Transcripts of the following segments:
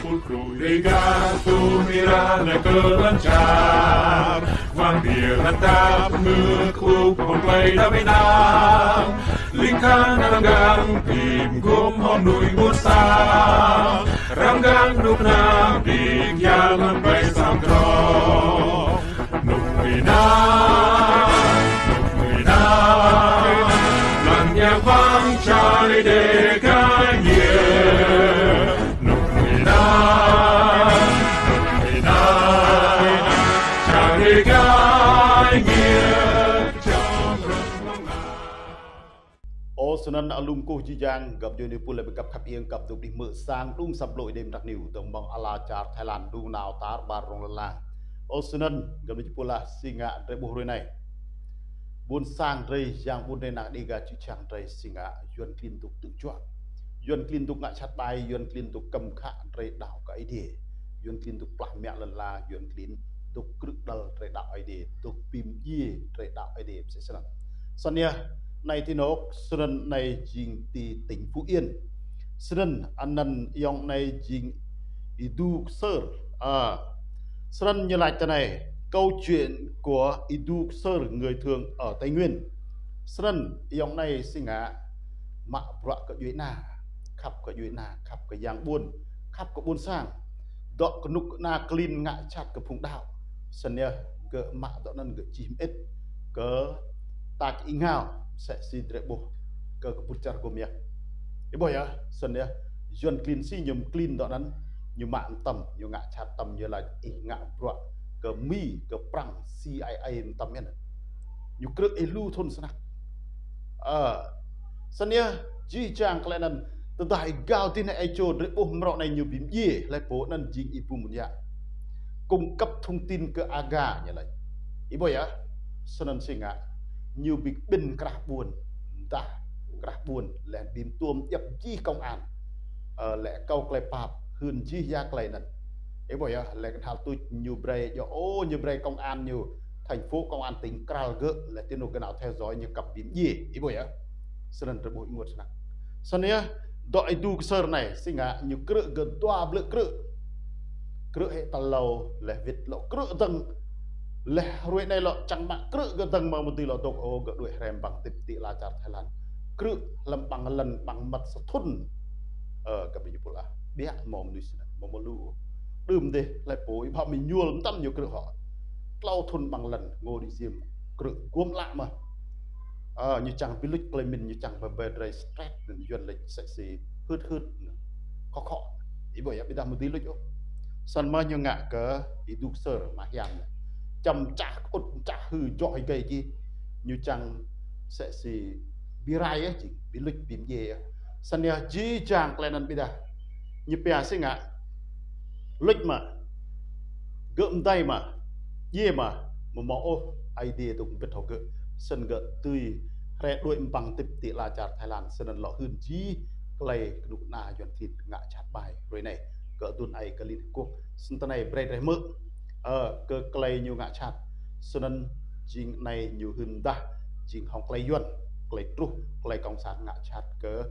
sepulcro legato mirare ke lancar wanneer het dapet klop play daarmee na lingkang ranggang tim gom honui musa ranggang nuk na bigyan bay samdro nukina lần nhà vang trời để cái nghĩa nụ người na trời để cái nghĩa trong rừng mong ô xuân alum cô chi giang gặp doanh nghiệp phụ lại gặp khắp yên gặp tục đi mở sang đúng sập lội đêm đặc niu tổng bằng ala char Thái Lan du nào tar bar rong la ô xuân gặp doanh nghiệp phụ là singa tại bộ rồi này buôn sang rây giang buôn đây nặng đi gà chữ chàng rây singa yuan clean tục tự chọn yuan clean tục ngã chặt bài yuan clean tục cầm khạ rây đảo cái đi yuan clean tục làm mẹ lần la yuan clean tục cực đal rây đảo ai đi tục pim ye rây đảo ai đi sẽ xem sau này này thì nó xuân này jing ti tỉnh Phú Yên xuân anh năn yong này jing idu sơ xuân như lại thế này câu chuyện của Idu Sơ người thường ở Tây Nguyên. Sơn yong này sinh á mạ bọa cái duy na khắp cái giang buôn khắp cái buôn sang đó cái nục na clean ngã chặt cái phùng đạo sơn nha cái mạ đó nên cái chim ít cái tạc in hào sẽ xin để bù cái bút chặt của miệng cái bồi á sơn nha duyên clean si nhầm clean đó nên như mạng tầm như ngã chặt tầm như là ngã bọa ke mi ke perang CIA tamnya như krek elu thon sanak sania ji chang klenan tadai gao tin ai cho re oh mro này như bim ye lai po nan jing ipu munya cung cấp thông tin ke aga như lại ibo ya sanan singa như bị bin krah buồn ta krah buồn len bim tuom yap ji công an lẽ câu klei pap hơn ji ya klei nan ấy bởi là cái thao tôi nhiều bề cho ô nhiều bề công an nhiều thành phố công an tỉnh Kral gỡ là tiên đồ cái nào theo dõi như cặp điểm gì ấy bởi sơn rất bội nguồn sơn sơn nhá đội du sơn này sinh ạ nhiều cỡ gần toa bự cỡ hệ tàu lầu là việt lộ cỡ tầng là rồi này lộ chẳng mạng cỡ gần tầng mà một tí lộ tục ô gỡ đuổi rèm bằng tịp tị la chặt Thái Lan cỡ làm bằng lần bằng mặt sắt thun ở cái bình là biết mồm đi sơn mồm lũ đùm đi lại bối họ mình nhua lắm tâm nhiều cửa họ lau thun bằng lần ngô đi diêm cửa cuống lạ mà như chẳng biết lịch lấy mình như chẳng phải về đây stress duyên lịch sẽ xì hứt khó ý bởi bây giờ một tí lịch ô sân mà như ngạ cỡ ý đục sơ mà hiểm chầm chả ốt chả hư dọi gây kia như chẳng sẽ xì bi rai á chỉ biết lịch bìm dê sân nhà chỉ chẳng lên ăn bây giờ như bè sinh ngạ lịch mà gợm tay mà ye mà mỏ ô idea tôi cũng biết học gỡ sân gỡ tươi rẽ đuổi bằng tịp tị là chặt Thái Lan sân lọ hơn chí clay đục na dọn thịt ngã chặt bài rồi này gỡ tuần ấy cái liên quốc sân tân này bread mỡ cơ clay nhiều ngã chặt sân chính này nhiều hơn ta chính hòng clay dọn clay tru clay công sản ngã chặt cơ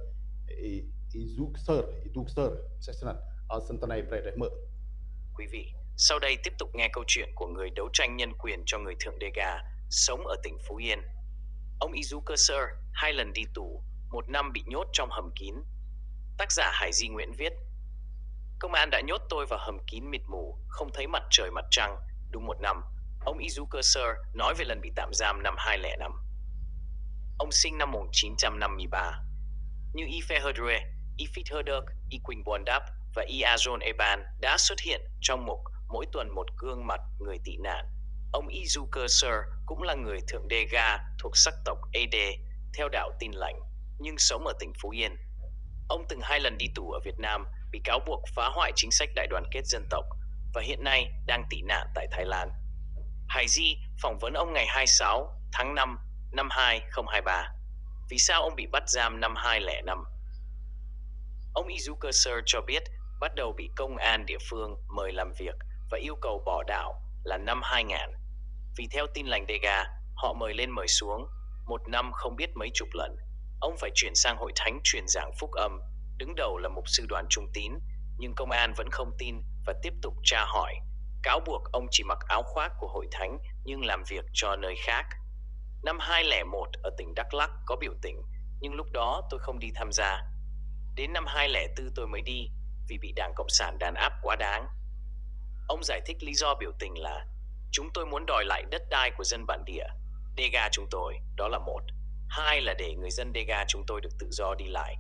idu sơ sẽ sân ở sân tân này bread mỡ. Quý vị, sau đây tiếp tục nghe câu chuyện của người đấu tranh nhân quyền cho người thượng Dega, sống ở tỉnh Phú Yên. Ông Izu Kerseur 2 lần đi tù, 1 năm bị nhốt trong hầm kín. Tác giả Hải Di Nguyễn viết: Công an đã nhốt tôi vào hầm kín mịt mù, không thấy mặt trời mặt trăng, đúng 1 năm. Ông Izu Kerseur nói về lần bị tạm giam năm 2005. Ông sinh năm 1953. Như Ife Herdre, Ifit Herduk, Iquing Bondap và Iazon Eban đã xuất hiện trong mục Mỗi tuần một gương mặt người tị nạn. Ông Izu Kerseur cũng là người thượng Dega thuộc sắc tộc Ede theo đạo Tin Lành, nhưng sống ở tỉnh Phú Yên. Ông từng 2 lần đi tù ở Việt Nam, bị cáo buộc phá hoại chính sách đại đoàn kết dân tộc và hiện nay đang tị nạn tại Thái Lan. Hải Di phỏng vấn ông ngày 26 tháng 5 năm 2023. Vì sao ông bị bắt giam năm 2005? Ông Izu Kerseur cho biết bắt đầu bị công an địa phương mời làm việc và yêu cầu bỏ đảo là năm 2000. Vì theo Tin Lành Dega, họ mời lên mời xuống, 1 năm không biết mấy chục lần. Ông phải chuyển sang hội thánh truyền giảng phúc âm, đứng đầu là mục sư Đoàn Trung Tín, nhưng công an vẫn không tin và tiếp tục tra hỏi, cáo buộc ông chỉ mặc áo khoác của hội thánh nhưng làm việc cho nơi khác. Năm 2001 ở tỉnh Đắk Lắk có biểu tình, nhưng lúc đó tôi không đi tham gia. Đến năm 2004 tôi mới đi vì bị Đảng Cộng sản đàn áp quá đáng. Ông giải thích lý do biểu tình là chúng tôi muốn đòi lại đất đai của dân bản địa, Dega chúng tôi, đó là một. Hai là để người dân Dega chúng tôi được tự do đi lại.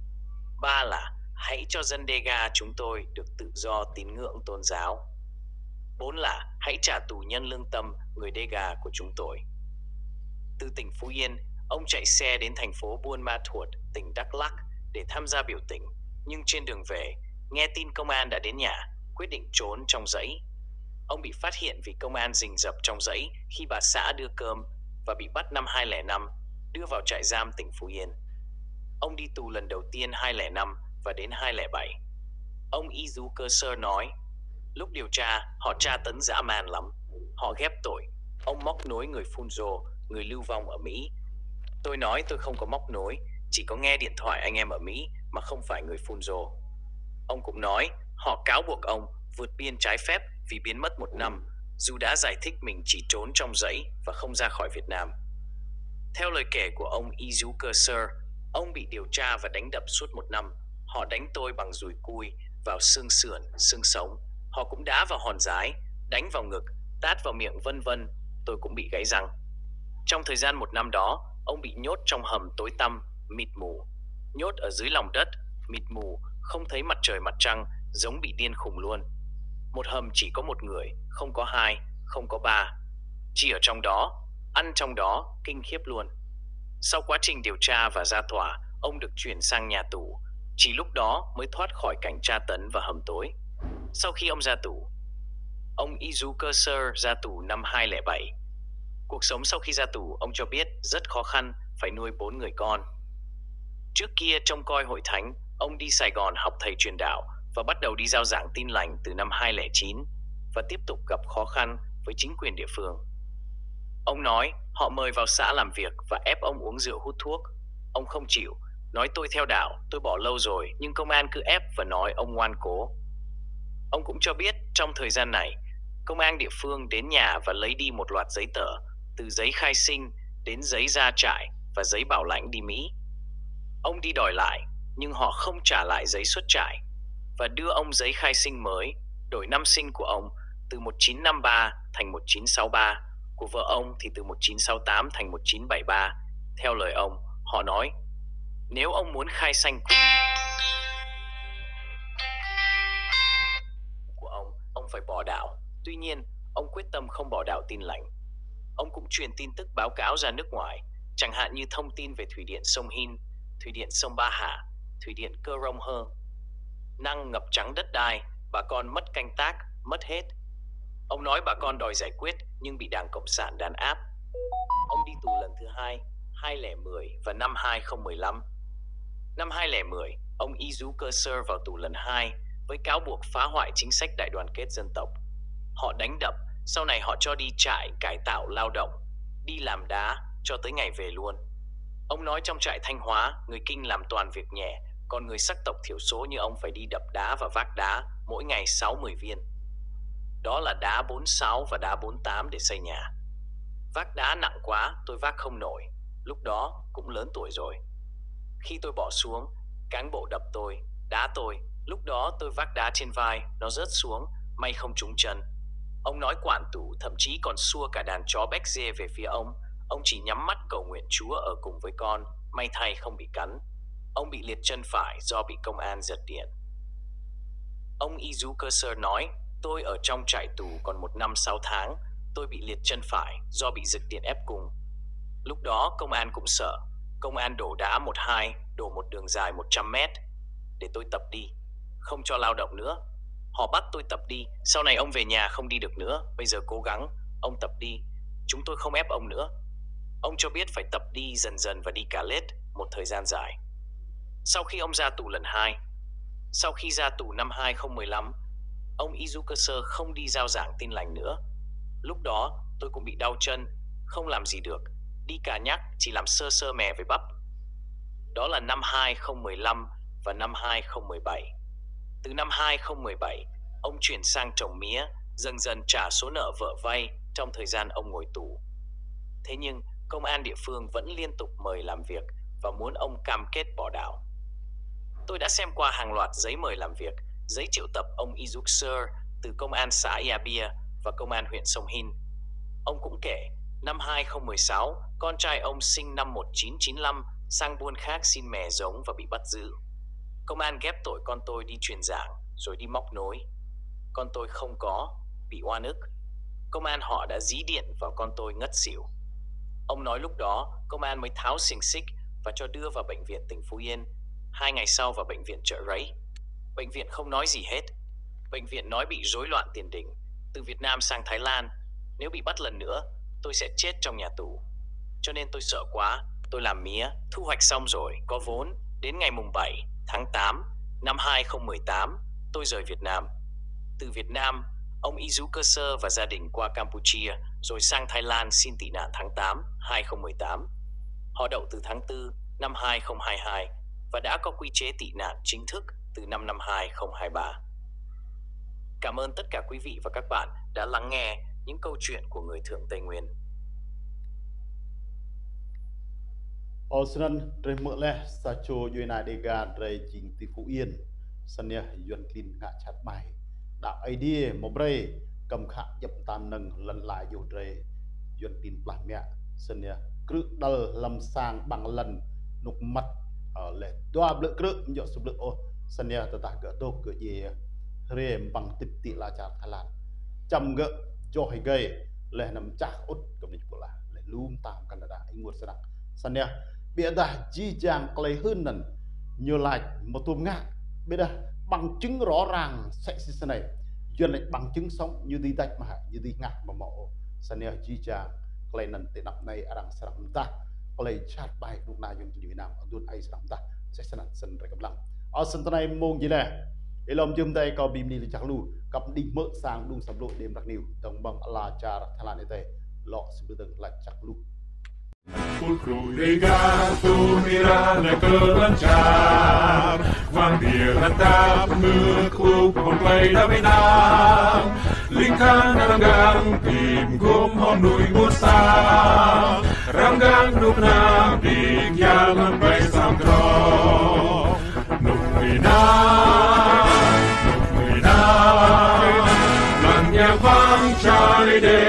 Ba là hãy cho dân Dega chúng tôi được tự do tín ngưỡng tôn giáo. Bốn là hãy trả tù nhân lương tâm người Dega của chúng tôi. Từ tỉnh Phú Yên, ông chạy xe đến thành phố Buôn Ma Thuột, tỉnh Đắk Lắk để tham gia biểu tình, nhưng trên đường về, nghe tin công an đã đến nhà, quyết định trốn trong dãy. Ông bị phát hiện vì công an rình rập trong dãy khi bà xã đưa cơm và bị bắt năm 2005, đưa vào trại giam tỉnh Phú Yên. Ông đi tù lần đầu tiên 2005 và đến 2007. Ông Izu Cơ nói, lúc điều tra, họ tra tấn dã man lắm. Họ ghép tội. Ông móc nối người Funzo, người lưu vong ở Mỹ. Tôi nói tôi không có móc nối, chỉ có nghe điện thoại anh em ở Mỹ mà không phải người Funzo. Ông cũng nói, họ cáo buộc ông vượt biên trái phép vì biến mất 1 năm, dù đã giải thích mình chỉ trốn trong dãy và không ra khỏi Việt Nam. Theo lời kể của ông Izu Cơ, ông bị điều tra và đánh đập suốt 1 năm. Họ đánh tôi bằng dùi cui, vào xương sườn, xương sống. Họ cũng đá vào hòn dái, đánh vào ngực, tát vào miệng vân vân. Tôi cũng bị gãy răng. Trong thời gian 1 năm đó, ông bị nhốt trong hầm tối tăm, mịt mù. Nhốt ở dưới lòng đất, mịt mù, không thấy mặt trời mặt trăng, giống bị điên khùng luôn. Một hầm chỉ có 1 người, không có 2, không có 3. Chỉ ở trong đó, ăn trong đó, kinh khiếp luôn. Sau quá trình điều tra và ra tòa, ông được chuyển sang nhà tù. Chỉ lúc đó mới thoát khỏi cảnh tra tấn và hầm tối. Sau khi ông ra tù, ông Izu Cơ ra tù năm 2007. Cuộc sống sau khi ra tù, ông cho biết rất khó khăn, phải nuôi 4 người con. Trước kia trông coi hội thánh, ông đi Sài Gòn học thầy truyền đạo và bắt đầu đi rao giảng tin lành từ năm 2009 và tiếp tục gặp khó khăn với chính quyền địa phương. Ông nói họ mời vào xã làm việc và ép ông uống rượu hút thuốc. Ông không chịu, nói tôi theo đạo, tôi bỏ lâu rồi, nhưng công an cứ ép và nói ông ngoan cố. Ông cũng cho biết trong thời gian này, công an địa phương đến nhà và lấy đi một loạt giấy tờ, từ giấy khai sinh đến giấy ra trại và giấy bảo lãnh đi Mỹ. Ông đi đòi lại, nhưng họ không trả lại giấy xuất trại và đưa ông giấy khai sinh mới, đổi năm sinh của ông từ 1953 thành 1963, của vợ ông thì từ 1968 thành 1973. Theo lời ông, họ nói, nếu ông muốn khai sanh của ông phải bỏ đạo. Tuy nhiên, ông quyết tâm không bỏ đạo tin lành. Ông cũng truyền tin tức báo cáo ra nước ngoài, chẳng hạn như thông tin về thủy điện sông Hin, thủy điện sông Ba Hạ, thủy điện Cơ Rông Hơ. Năng ngập trắng đất đai, bà con mất canh tác, mất hết. Ông nói bà con đòi giải quyết nhưng bị Đảng Cộng sản đàn áp. Ông đi tù lần thứ 2, 2010 và năm 2015. Năm 2010, ông Izu Cơ vào tù lần 2 với cáo buộc phá hoại chính sách đại đoàn kết dân tộc. Họ đánh đập, sau này họ cho đi trại cải tạo lao động, đi làm đá cho tới ngày về luôn. Ông nói trong trại Thanh Hóa, người Kinh làm toàn việc nhẹ, còn người sắc tộc thiểu số như ông phải đi đập đá và vác đá, mỗi ngày 6-10 viên. Đó là đá 46 và đá 48 để xây nhà. Vác đá nặng quá, tôi vác không nổi. Lúc đó cũng lớn tuổi rồi. Khi tôi bỏ xuống, cán bộ đập tôi, đá tôi. Lúc đó tôi vác đá trên vai, nó rớt xuống, may không trúng chân. Ông nói quản tù thậm chí còn xua cả đàn chó béc dê về phía ông. Ông chỉ nhắm mắt cầu nguyện Chúa ở cùng với con, may thay không bị cắn. Ông bị liệt chân phải do bị công an giật điện. Ông Izu Cơ nói, tôi ở trong trại tù còn 1 năm 6 tháng, tôi bị liệt chân phải do bị giật điện ép cung. Lúc đó công an cũng sợ, công an đổ đá 1-2, đổ một đường dài 100 mét để tôi tập đi, không cho lao động nữa. Họ bắt tôi tập đi, sau này ông về nhà không đi được nữa, bây giờ cố gắng, ông tập đi, chúng tôi không ép ông nữa. Ông cho biết phải tập đi dần dần và đi cả lết một thời gian dài. Sau khi ông ra tù lần 2, sau khi ra tù năm 2015, ông Izu Cơ không đi rao giảng tin lành nữa. Lúc đó tôi cũng bị đau chân, không làm gì được, đi cà nhắc chỉ làm sơ sơ mè với bắp. Đó là năm 2015 và năm 2017. Từ năm 2017, ông chuyển sang trồng mía, dần dần trả số nợ vợ vay trong thời gian ông ngồi tù. Thế nhưng, công an địa phương vẫn liên tục mời làm việc và muốn ông cam kết bỏ đảo. Tôi đã xem qua hàng loạt giấy mời làm việc, giấy triệu tập ông Izuk Sir từ công an xã Iabia và công an huyện Sông Hin. Ông cũng kể, năm 2016, con trai ông sinh năm 1995 sang buôn khác xin mè giống và bị bắt giữ. Công an ghép tội con tôi đi truyền giảng rồi đi móc nối. Con tôi không có, bị oan ức. Công an họ đã dí điện vào con tôi ngất xỉu. Ông nói lúc đó công an mới tháo xiềng xích và cho đưa vào bệnh viện tỉnh Phú Yên. 2 ngày sau vào bệnh viện Chợ Rẫy. Bệnh viện không nói gì hết. Bệnh viện nói bị rối loạn tiền đình, từ Việt Nam sang Thái Lan. Nếu bị bắt lần nữa, tôi sẽ chết trong nhà tù. Cho nên tôi sợ quá, tôi làm mía, thu hoạch xong rồi, có vốn. Đến ngày mùng 7 tháng 8 năm 2018, tôi rời Việt Nam. Từ Việt Nam, ông Izuk Sir và gia đình qua Campuchia, rồi sang Thái Lan xin tị nạn tháng 8 2018. Họ đậu từ tháng 4 năm 2022 và đã có quy chế tị nạn chính thức từ năm 2023. Cảm ơn tất cả quý vị và các bạn đã lắng nghe những câu chuyện của người Thượng Tây Nguyên. Osnan tre mele sacho yuina dega tre jing ti Phú Yên sanya yuan klin ngạ chặt bài đạo idea mobre cầm khạ dập tam nâng lần lại dụ tre yuan tin plan mẹ sanya cự dal lâm sang bằng lần nục mặt ở lệ doa blek cự nhọ sub blek o sanya tata gỡ đô gỡ ye rem bằng tip ti la chặt halan chăm gỡ cho hay gây lệ nằm chắc út cầm đi pula lệ lum tam Canada anh ngột sẵn sanya bịa đã di dàng clay hơn nần nhiều lại một tôm ngạc bịa đã bằng chứng rõ ràng sẽ xí này duyên lại bằng chứng sống như đi tách mà như đi ngạc mà mộ sân nhà di dàng clay nần tệ nặng này đang sẵn ta clay chat bài lúc nào dùng Việt Nam ở đồn ai sẵn ta sẽ sân rải cầm lăng ở sân này mong gì nè để lòng chùm tay có bìm đi chắc lưu cặp đi mỡ sang đung sầm lộ đêm đặc niu đồng bằng là cha Thái Lan này lọ sự từng lại chắc lưu Pulcru dega tu mirana cơ lancar Vang địa ratap mưa khu con play đã bên nam Linh khang ranggang tìm gom hòn núi buốt xa Ranggang nục nam đi kia lần bay sang trò Nục người nam Lần nhạc vang trái đêm